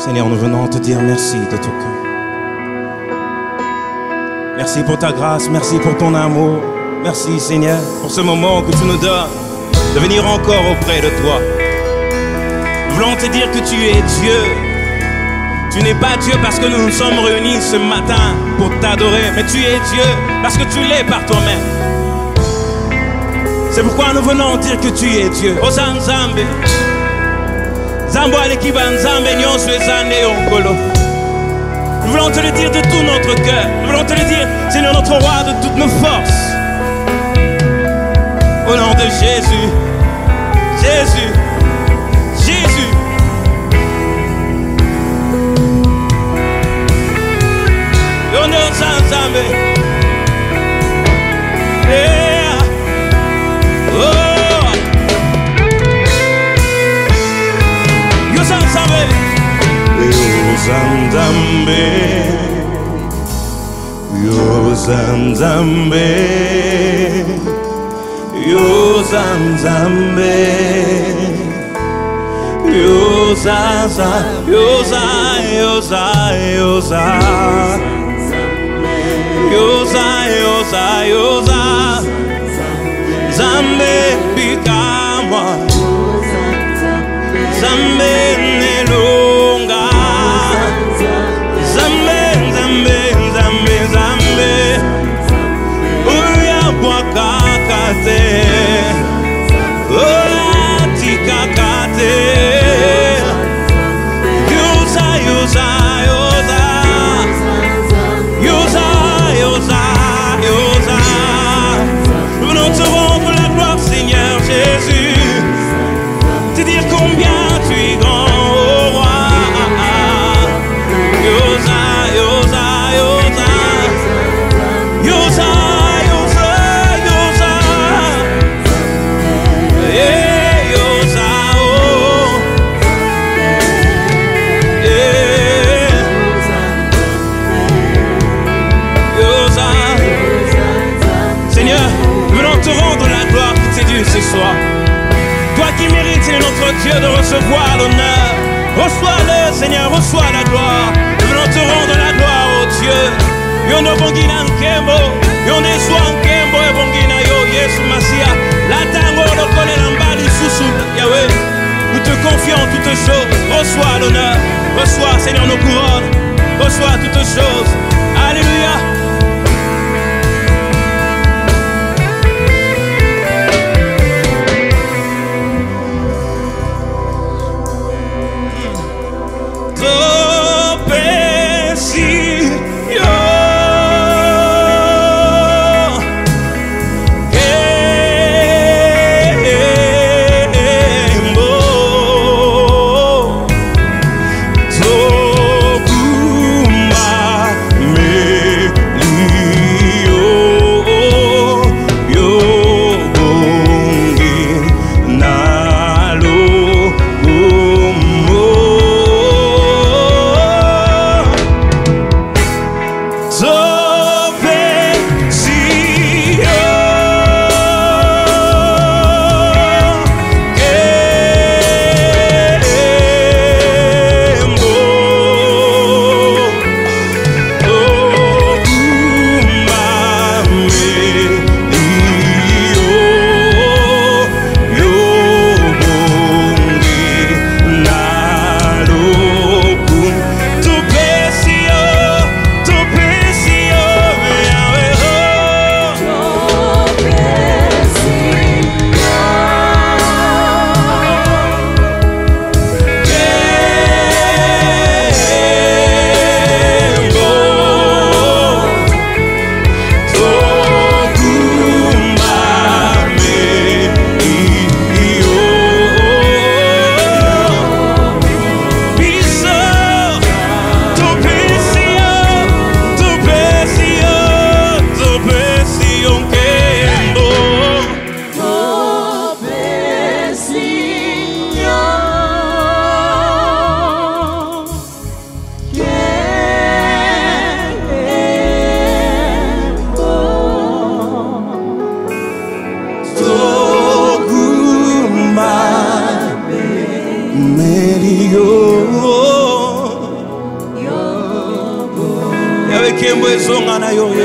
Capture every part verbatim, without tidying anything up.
Seigneur, nous venons te dire merci de tout cœur. Merci pour ta grâce, merci pour ton amour. Merci Seigneur pour ce moment que tu nous donnes de venir encore auprès de toi. Nous voulons te dire que tu es Dieu. Tu n'es pas Dieu parce que nous nous sommes réunis ce matin pour t'adorer, mais tu es Dieu parce que tu l'es par toi-même. C'est pourquoi nous venons dire que tu es Dieu. Osanzambe. Zambo alekiba nzambe nyonso ezande onkolo. Nous voulons te le dire de tout notre cœur. Nous voulons te le dire, Seigneur notre roi, de toutes nos forces. Au nom de Jésus. Jésus. Jésus. Yono Zanzambe. Yeah. Oh. Yo Zanzambe. Yo Zanzambe. Yo Zanzambe. Yo Zaza, yo za, yo za, yo za. Yo za, yo za, yo za. Zambe bikamwa. Zambe nelunga. Zambe, zambe, zambe, zambe. Uya wakakate. Oya tikakate. Ce soir, toi qui mérites, Seigneur notre Dieu, de recevoir l'honneur, reçois-le, Seigneur, reçois la gloire. Nous voulons te rendre la gloire, oh Dieu. Yono bongina nkembo, yono eswa nkembo e bongina yo Yesu Masia. La tango no kone lambali susu Yahweh. Nous te confions toutes choses. Reçois l'honneur, reçois, Seigneur, nos couronnes, reçois toutes choses. Alléluia.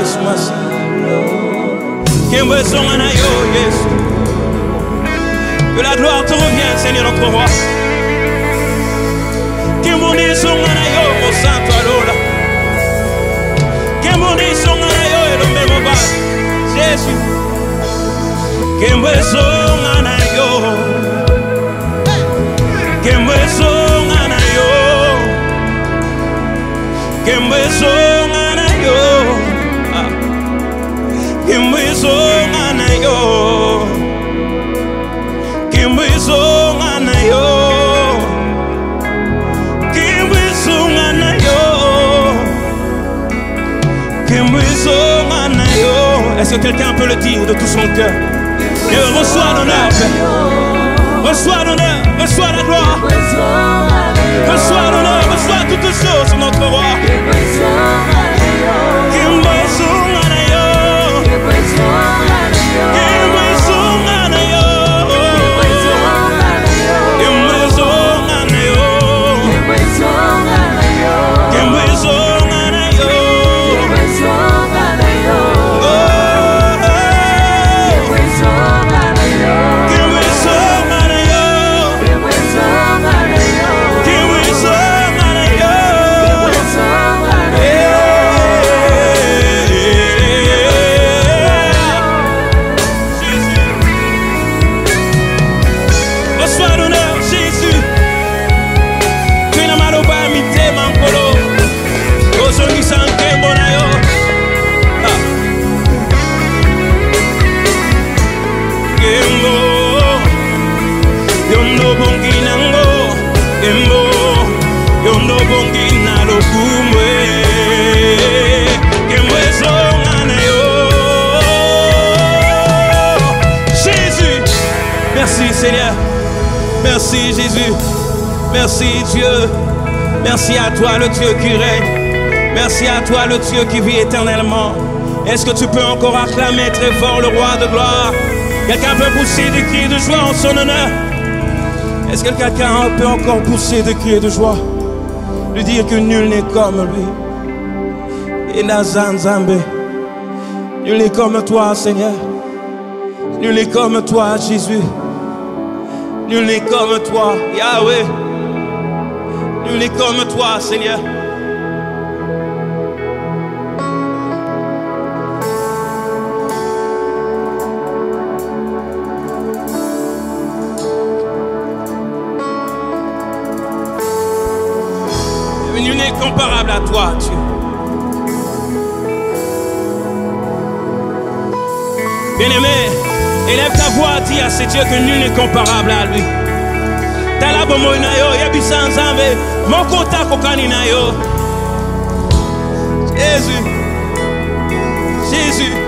Yesu Masi. Kembe Songana yo, Yesu. Que la gloire te revienne, Seigneur notre roi. Kembe Songana yo, mon santo alola. Kembe Songana yo, et le même bas. Jésus. Kembe Songana yo. Kembe Songana yo. Kembe Songana yo. Kembe Songana yo. Kembe Songana yo. Kembe Songana yo. Kembe Songana yo. Est-ce que quelqu'un peut le dire de tout son cœur? Et reçois l'honneur, Père. Reçois l'honneur, reçois la gloire. Reçois l'honneur, reçois toutes choses, notre roi. Kembe Songana yo. Kembe Songana yo. Kembe Songana yo. Kembe Songana yo. Kembe Songana yo. Merci Seigneur, merci Jésus, merci Dieu, merci à toi le Dieu qui règne, merci à toi le Dieu qui vit éternellement. Est-ce que tu peux encore acclamer très fort le roi de gloire? Quelqu'un peut pousser des cris de joie en son honneur? Est-ce que quelqu'un peut encore pousser des cris de joie? Lui dire que nul n'est comme lui. Et Nazan Zambé, nul n'est comme toi Seigneur, nul n'est comme toi Jésus. Nul n'est comme toi, Yahweh. Nul n'est comme toi, Seigneur. Nul n'est comparable à toi, Dieu. Bien-aimé, élève ta voix, dis à ce Dieu que nul n'est comparable à lui. Talabo moinayo, yabisa nzambe, mokota kokani nayo. Jésus, Jésus,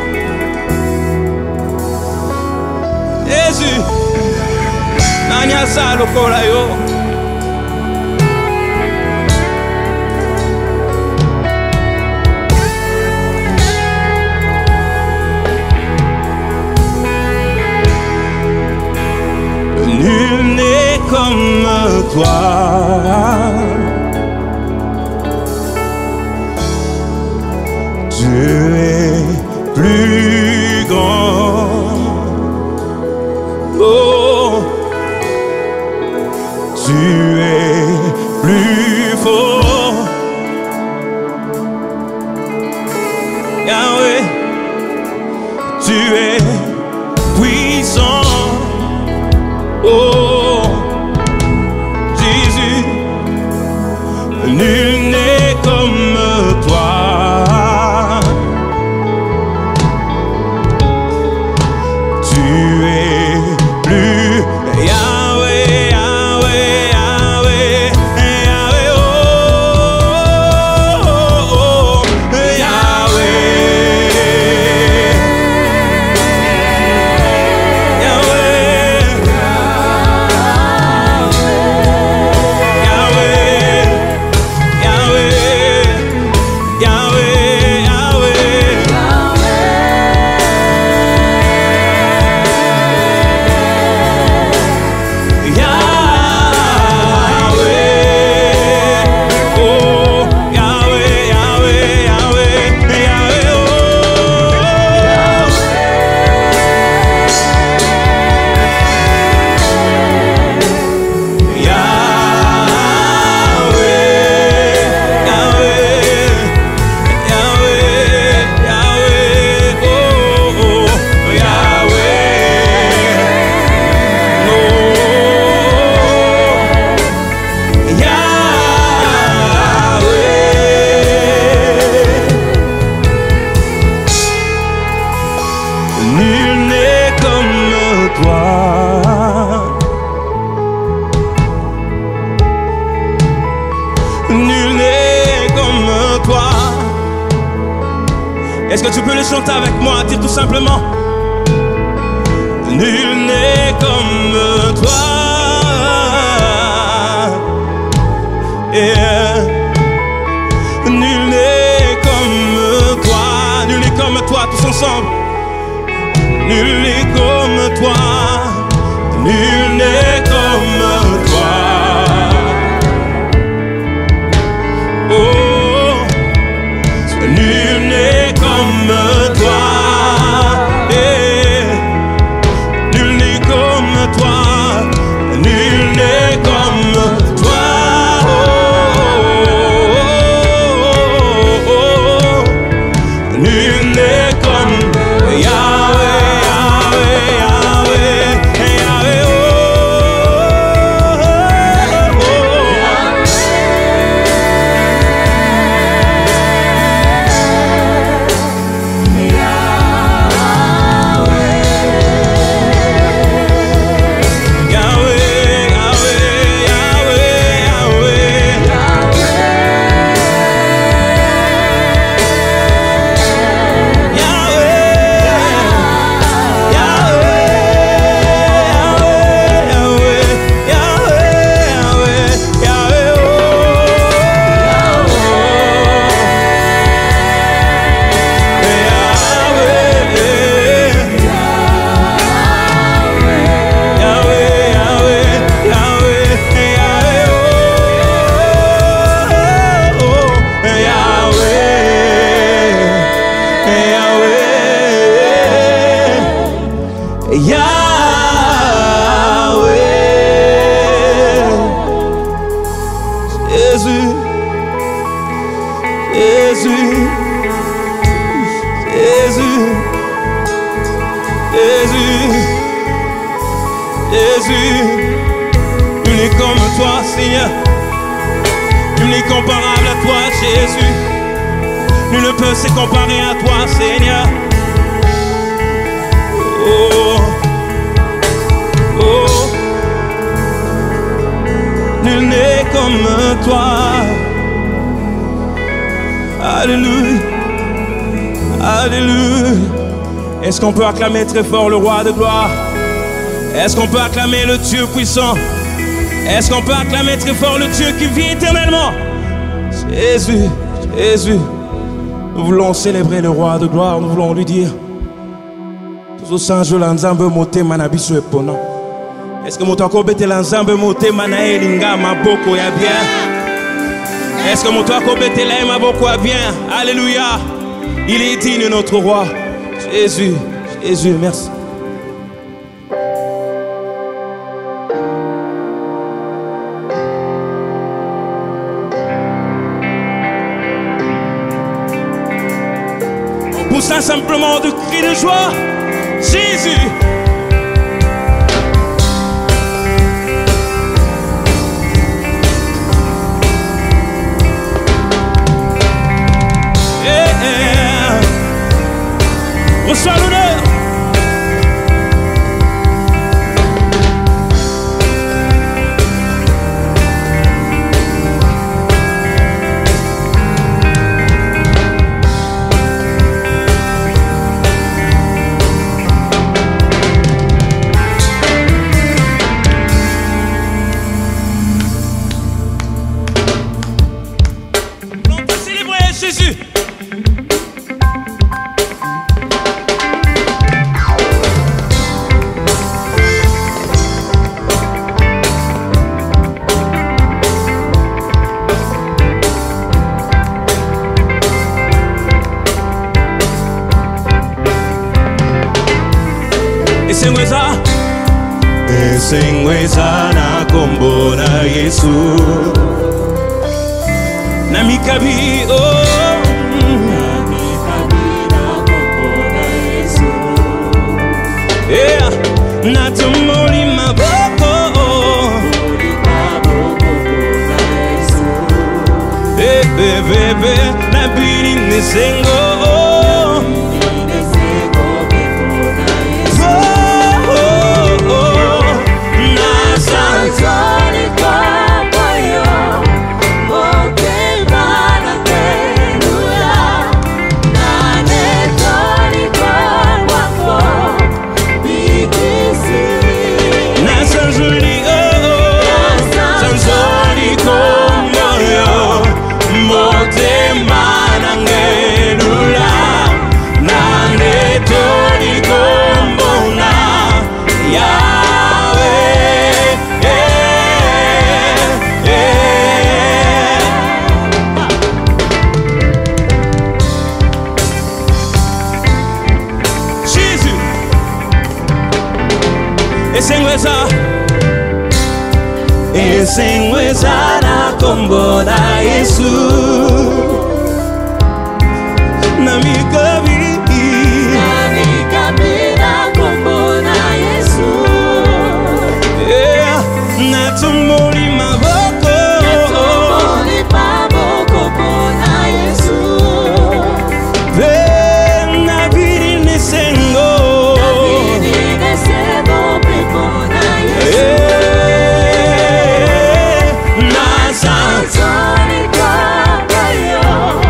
Jésus, nanyasa lokola yo. Nul n'est comme toi. Dieu est plus grand. Oh, tu es plus fort. Yahweh, tu es puissant. Oh, Jésus, nul n'est comme toi. Tu es plus Yahweh, Yahweh, Yahweh, Yahweh, oh, oh, oh, Yahweh, Yahweh. Est-ce que tu peux le chanter avec moi? Dire tout simplement: nul n'est comme toi. Yeah. Nul n'est comme toi. Nul n'est comme toi, tous ensemble. Nul n'est comme toi. Nul n'est comme toi. Oh, nul n'est comme toi. Eh, nul n'est comme toi. Nul n'est comme toi. Oh, oh, oh, oh. Nul n'est comme Yahweh, Yahweh, Yahweh, Yahweh. Oh, oh, oh. Incomparable à toi, Jésus. Nul ne peut se comparer à toi, Seigneur. Oh, oh. Nul n'est comme toi. Alléluia, alléluia. Est-ce qu'on peut acclamer très fort le roi de gloire? Est-ce qu'on peut acclamer le Dieu puissant? Est-ce qu'on peut acclamer très fort le Dieu qui vit éternellement? Jésus, Jésus, nous voulons célébrer le roi de gloire. Nous voulons lui dire: tout ça, je l'ensemble monté manabiso epona. Est-ce que mon toit bête l'ensemble monté manae linga maboko ya bien? Est-ce que mon toit bête là maboko ya bien? Alléluia, il est digne notre roi. Jésus, Jésus, merci. Poussant simplement de cris de joie, Jésus. Yeah. Reçois l'honneur. Jésus. Esengweza, esengweza na kombo na Yesu. Namikabi, oh, yeah, natumoli maboko, eh, bebe, bebe, nabiri nesengo, oh, oh, oh, nasa. Yahweh, eh, eh. Jésus. Esengweza, esengweza na kombo na Yesu. Namikabi, namikabi na kombo na Yesu. Yeah, natumboli maboko, natumboli maboko na Yesu. Hey, nabiri nesengo, nabiri nesengo pepo na Yesu. Yeah, nasanzori kabayo.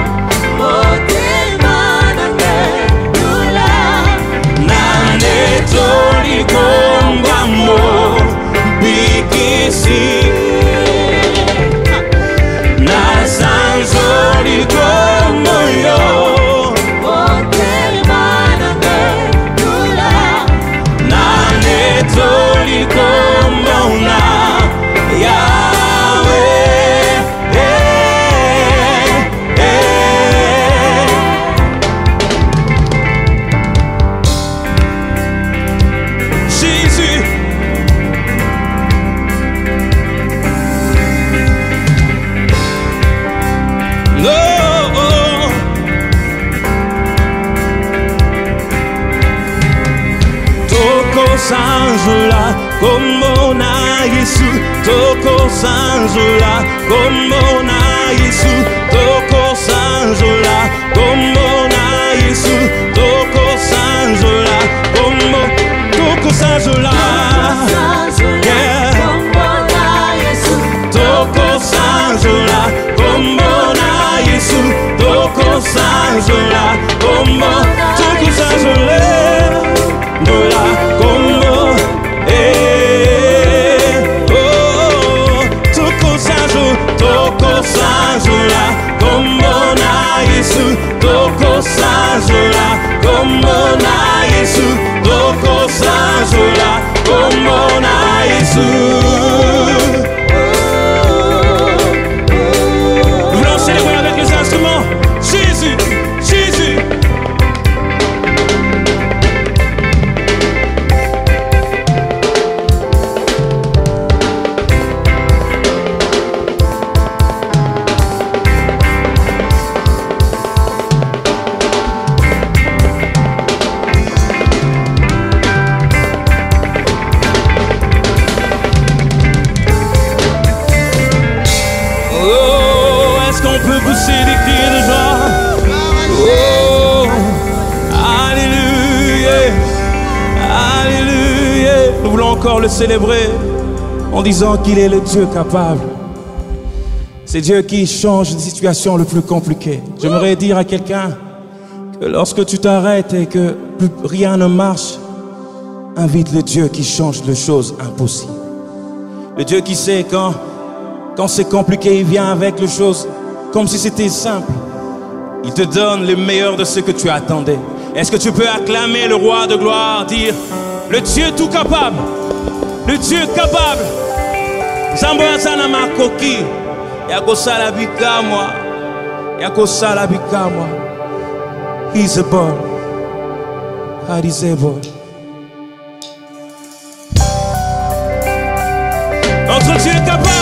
Sanjula, kombo na Yesu, toko sanjula, kombo na Yesu, toko sanjula, kombo na Yesu, toko sanjula, kombo, toko sanjula, yeah, kombo na Yesu, toko sanjula, kombo na Yesu, toko sanjula, kombo, toko sanjula, dola, kombo, eh, oh, toko sanjula, toko sanjula, kombo na Yesu, toko sanjula, kombo na Yesu, toko sanjula, kombo na Yesu. Nous voulons célébrer avec les instruments. Jésus, Jésus. On peut pousser des cris de joie. Oh, alléluia, alléluia. Nous voulons encore le célébrer en disant qu'il est le Dieu capable. C'est Dieu qui change les situations les plus compliquées. J'aimerais dire à quelqu'un que lorsque tu t'arrêtes et que plus rien ne marche, invite le Dieu qui change les choses impossibles. Le Dieu qui sait quand, quand c'est compliqué, il vient avec les choses comme si c'était simple. Il te donne le meilleur de ce que tu attendais. Est-ce que tu peux acclamer le roi de gloire, dire le Dieu tout capable, le Dieu capable. Zambo sana makoki, yako sala bikamwa, yako sala bikamwa. He's a boy, he's a boy. Notre Dieu est capable.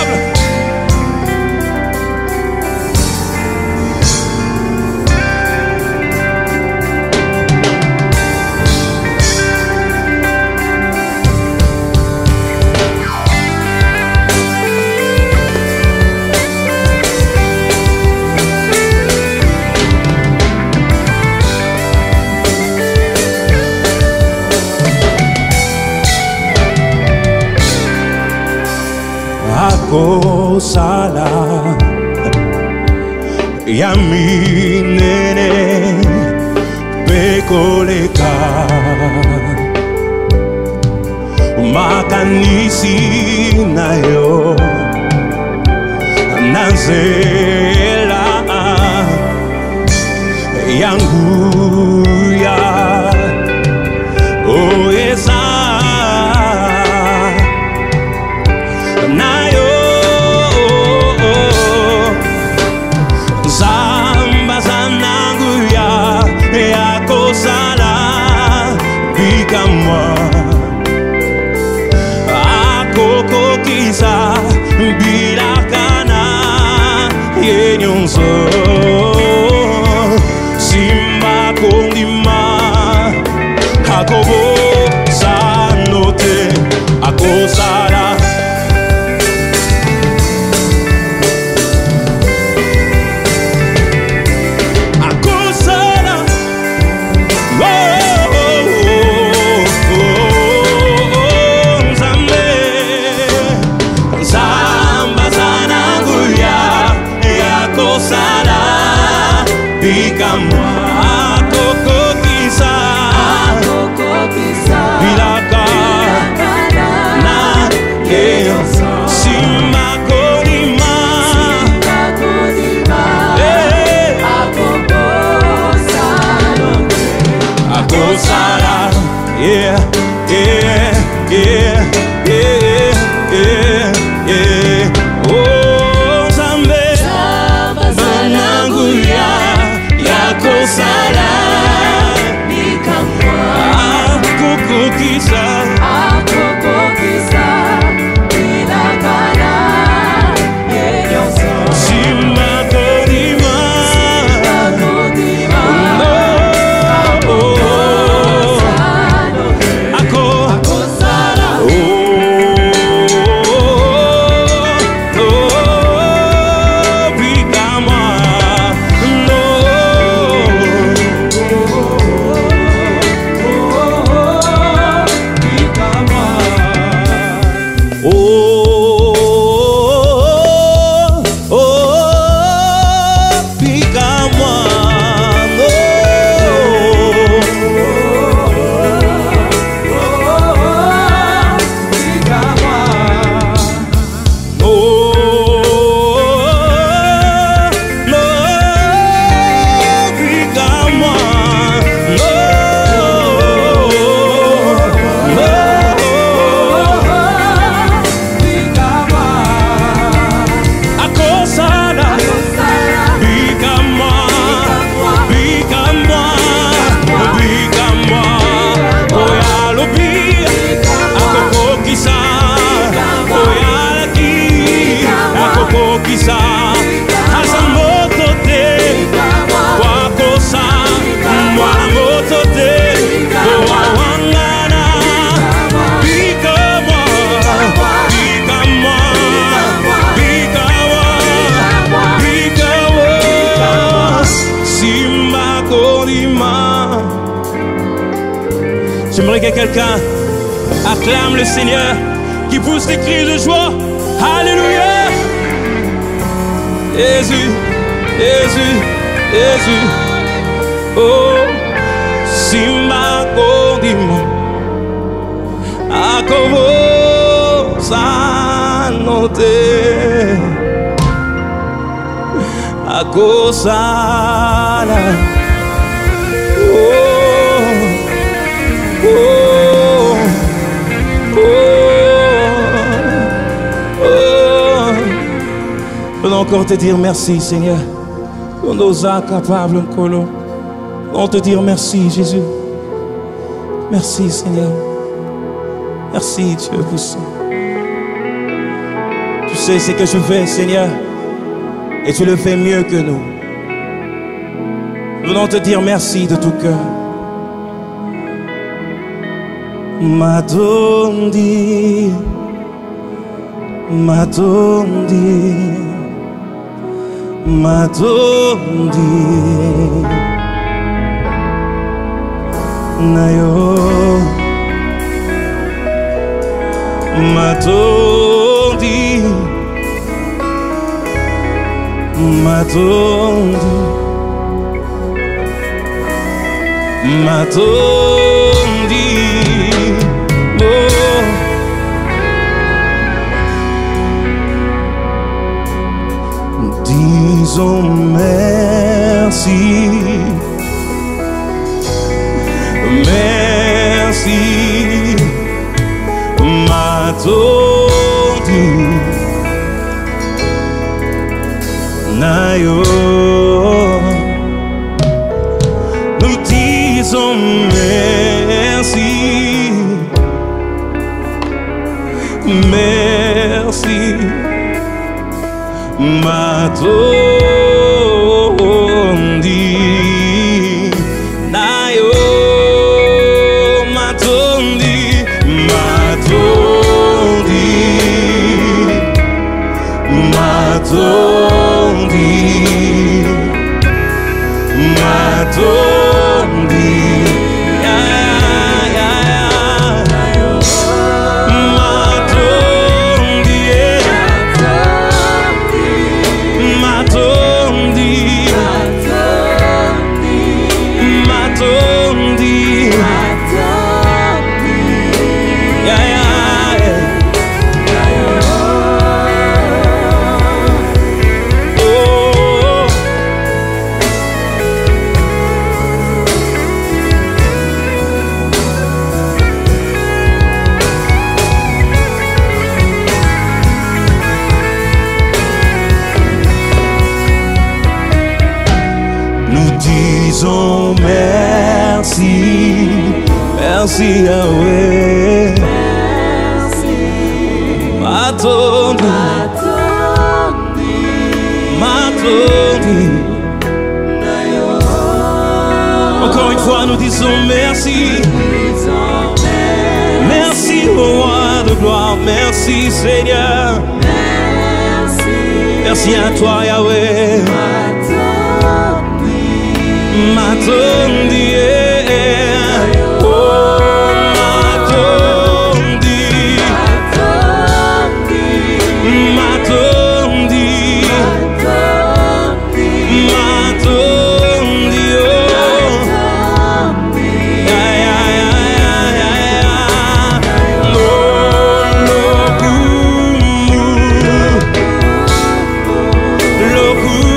Akosala yaminene pekoleka makanisi nayo nanzela yangu ya oesa kisa bilakana yenyonso simba kondima akobo sanote akosala Yeah, yeah, yeah, yeah, yeah, yeah. Oh, Zambe, Bananguya, Yakosala, Bikamwa, Akukukisa, Akukukisa, Bilakana, Yeyoso, Simba Kodima, Simba Kodima, no, oh. J'aimerais que quelqu'un acclame le Seigneur, qui pousse des cris de joie. Alléluia. Jésus, Jésus, Jésus. Oh, Simba Kodima, Akobo Sanote, Akosala. Oh. Oh, oh, oh. Je veux encore te dire merci, Seigneur. On nous a capables, Nkolo. On te dire merci, Jésus. Merci, Seigneur. Merci, Dieu puissant. Tu sais ce que je fais, Seigneur, et tu le fais mieux que nous. Venons te dire merci de tout cœur. Matondi, Matondi, Matondi, Nayo, Matondi, Matondi, Matondi. Disons merci, merci, Matondi, Nayo, nous disons merci, merci. merci. Matondi nayo matondi matondi matondi matondi disons merci, merci Yahweh. Merci. Matondi, Matondi. Encore une fois, nous disons merci. Merci au roi de gloire, merci Seigneur. Merci à toi Yahweh. Matondi, oh Matondi, Matondi, Matondi, oh ya ya ya ya ya, lo lo kumu, lo kumu.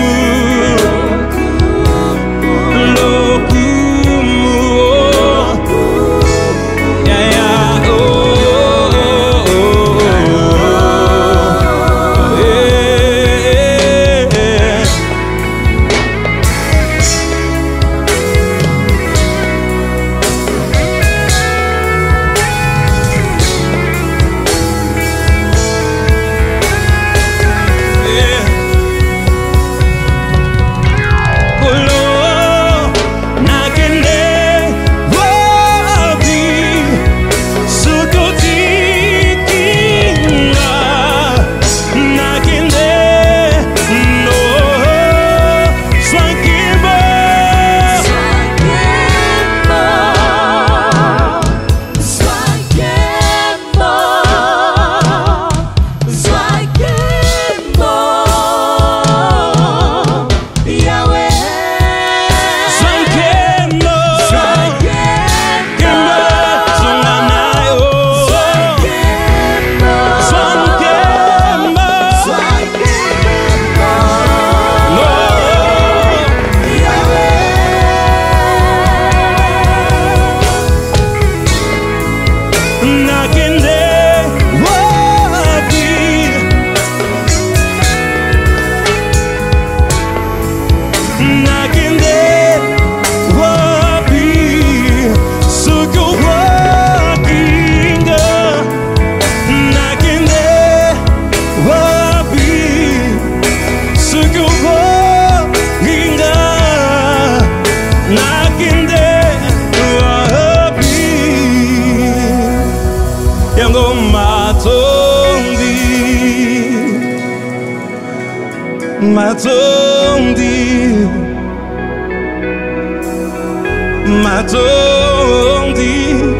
Matondi, Matondi,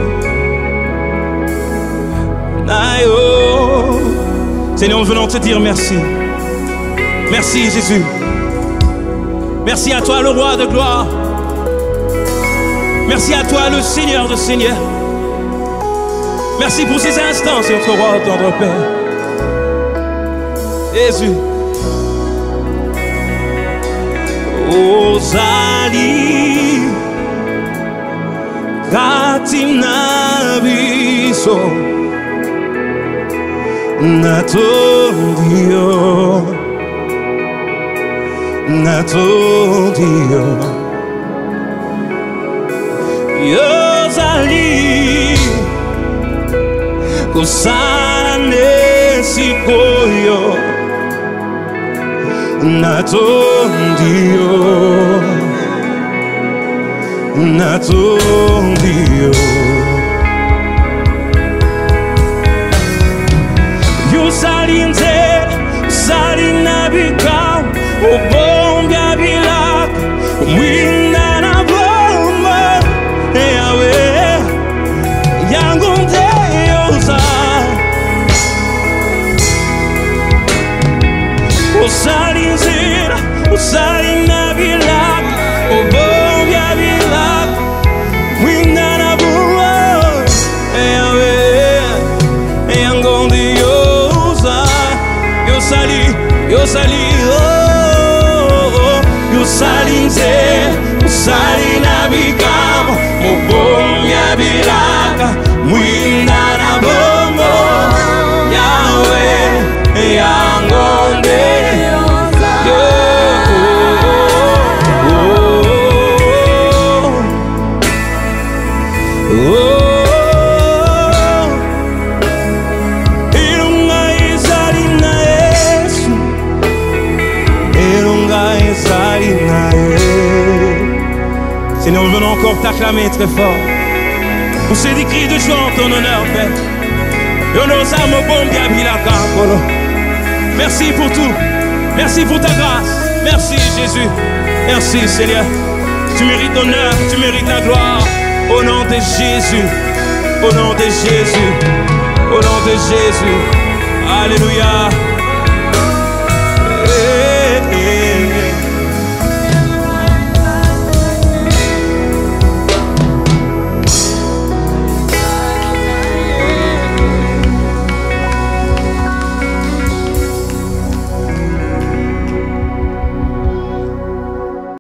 Nayo. Seigneur, nous venons te dire merci. Merci Jésus. Merci à toi le roi de gloire. Merci à toi le Seigneur de Seigneurs. Merci pour ces instants, c'est notre roi, notre Père. Jésus. Ozali Katimnabiso Natondio Natondio Ozali Kusane sikoyo natondio natondio yusalinze salinabika ubombya bilak mwinda na bomba yawe yangu ndeyoza usalinzira usalinabilak ubombya bilak mwinda na bomba yawe yangu ndeyoza yosali yosali yusalinze usalinabikamo mubomya bilaka mwinda na bombo yawe yangonde Seigneur, nous venons encore t'acclamer très fort. Pour ces cris de joie en ton honneur, Père. Merci pour tout. Merci pour ta grâce. Merci, Jésus. Merci, Seigneur. Tu mérites l'honneur, tu mérites la gloire. Au nom de Jésus. Au nom de Jésus. Au nom de Jésus. Alléluia.